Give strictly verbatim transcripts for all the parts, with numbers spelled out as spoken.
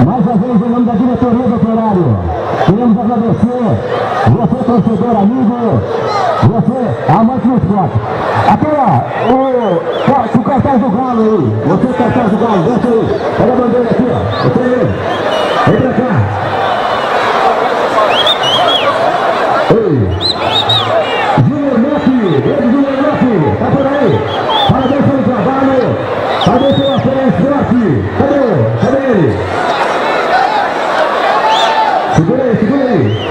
Mais uma vez, em nome da diretoria do Operário, queremos agradecer você, torcedor amigo, você, amante do esporte. Aqui, ó, o, o cartaz do Galo aí, você, cartaz do Galo, deixa aí, pega a bandeira aqui, ó, você aí, vem pra cá. Ei, Júnior Neff, ele Júnior Neff, tá por aí, parabéns pelo trabalho, parabéns pela fé esporte, cadê, cadê ele? Segura aí, segura aí.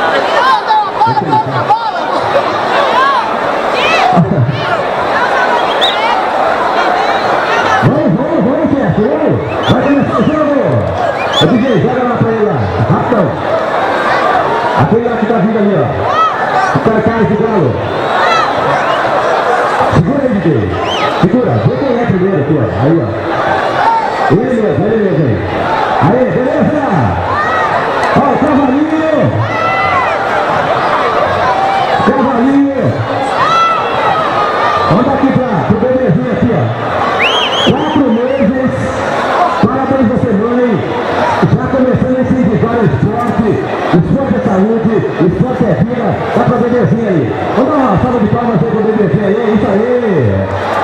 Vamos, vamos, vamos, chefe. Vai começar o jogo. Ô, D J, joga lá pra ele lá. Rapidão. Aquele lá que tá vindo ali, ó. O cartaz do Galo. Segura aí, D J. Segura. Vê quem é primeiro aqui, ó. Aí, ó. Ele mesmo, ele mesmo aí. Aí, beleza? Ó, o cavalinho! Cavalinho! Vamos aqui para o bebezinho aqui, ó. Quatro meses. Parabéns você, mãe. Já começando a incentivar o esporte. Esporte é saúde, esporte é vida. Dá para o bebezinho aí. Vamos dar uma salva de palmas aí para o bebezinho aí. É isso aí.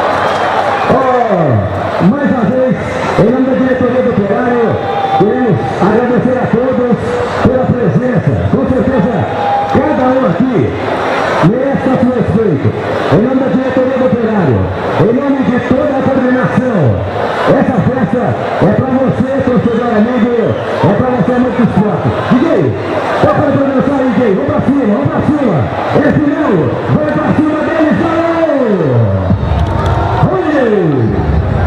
Ó, mais uma vez, em nome da diretoria do Operário, queremos agradecer a todos pela presença. Com certeza, cada um aqui merece o seu respeito. Em nome da diretoria do Operário, em nome de toda a coordenação, essa festa é para você, torcedor amigo, é para você, amigo do esporte. D J, toca para dançar aí, D J. Vamos para cima, vamos para cima. Esse não, vai para cima deles, valeu! Olha!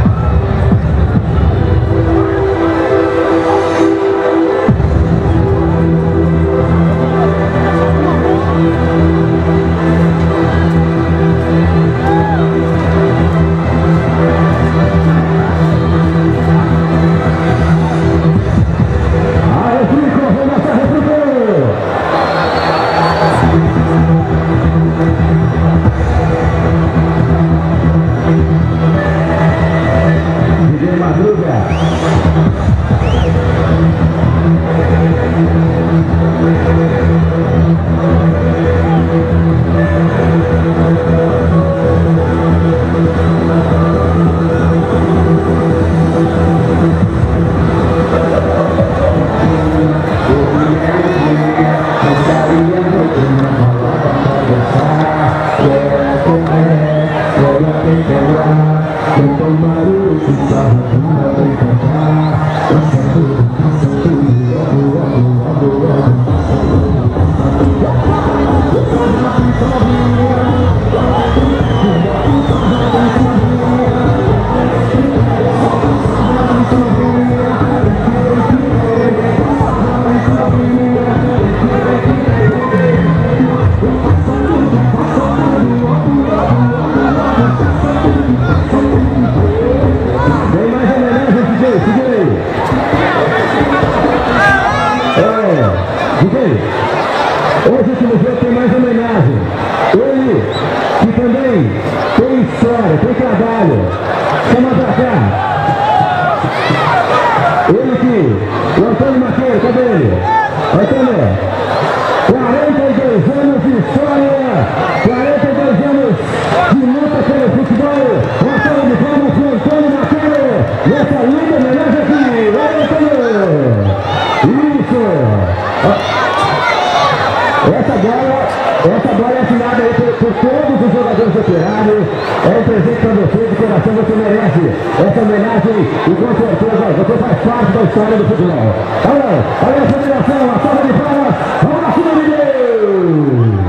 Hoje esse museu tem mais homenagem. Ele, que também tem história, tem trabalho. Chama pra cá. Ele que, o Antônio Maqueiro, cadê ele? Antônio, quarenta e dois anos de história, quarenta e dois anos de luta pelo futebol. Uma salva de palmas para o Antônio Maqueiro. Nessa linda homenagem aqui. Vai, Antônio. Isso. Essa bola, essa bola é assinada aí por, por todos os jogadores operários. É um presente para você, de coração você merece essa homenagem e com certeza você faz parte da história do futebol. Olha, olha a federação, a salva de palmas, vamos lá, cima de Deus!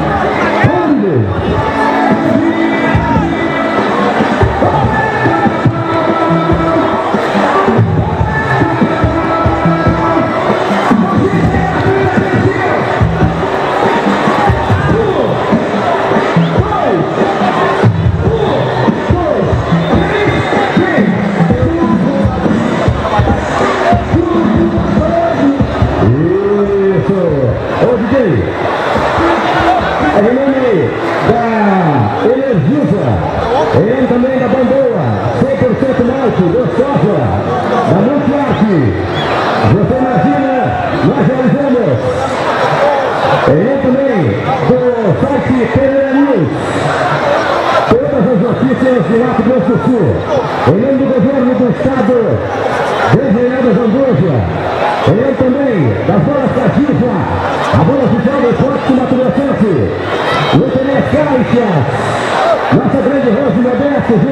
Em nome da Energisa, em também da Bandoa, cem por cento Malte, do Soja, da Montearte, Você imagina, nós realizamos. Ele também, do site Pereira News. Todas as notícias de Mato Grosso do Sul. Em nome do governo do estado, Desenhada Zambuja. Em nome também da Bola Cativa, a bola oficial do esporte Mato Grossense. Luta nas caixas. Nossa grande Rose Modesto.